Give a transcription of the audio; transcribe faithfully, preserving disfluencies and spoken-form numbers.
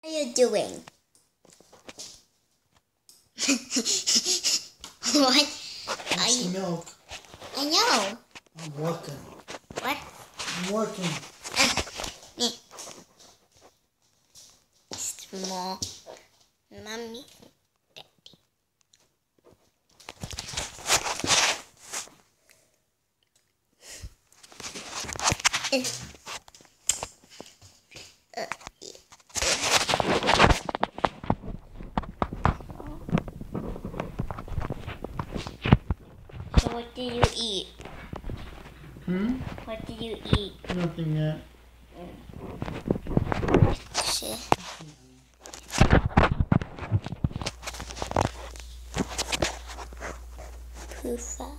What are you doing? What? Are It's you... milk. I know. I'm working. What? I'm working. Uh, me. Small. Mommy. Daddy. Uh, uh, So what do you eat? Hmm? What do you eat? Nothing yet. Shit. Poofa.